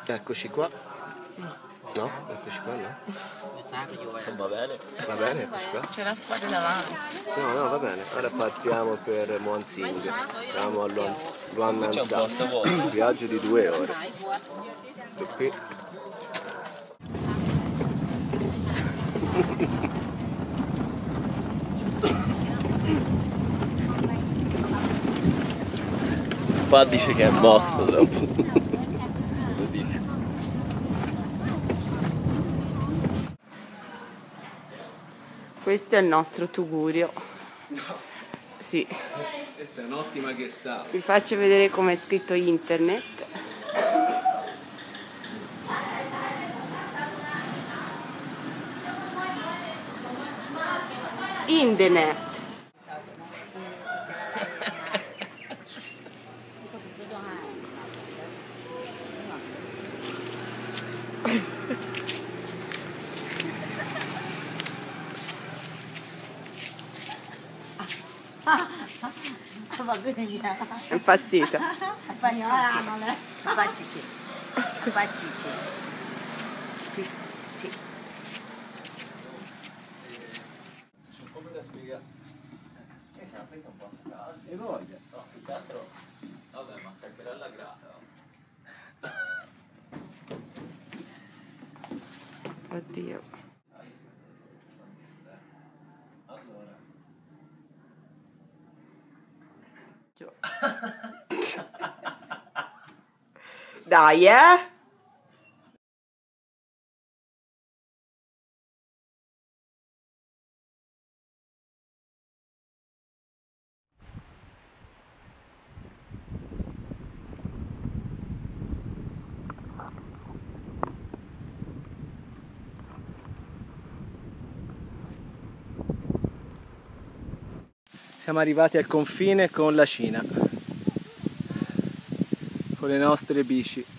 Eccoci qua. No, eccoci qua, no. Va bene, eccoci qua. Ce l'ha fuori davanti. No, va bene. Ora partiamo per Muansing. Siamo a Luang Nantang. Viaggio di 2 ore. E qui. Qua dice che è mosso troppo. Lo dice. Questo è il nostro tugurio. No. Sì. Questa è un'ottima guest house. Vi faccio vedere come è scritto internet. Internet. È impazzita. Come da spiegare? Un po' e voglia. No, più che altro. Vabbè, ma caccherella grata. Oddio. Allora. Dai, Siamo arrivati al confine con la Cina, con le nostre bici.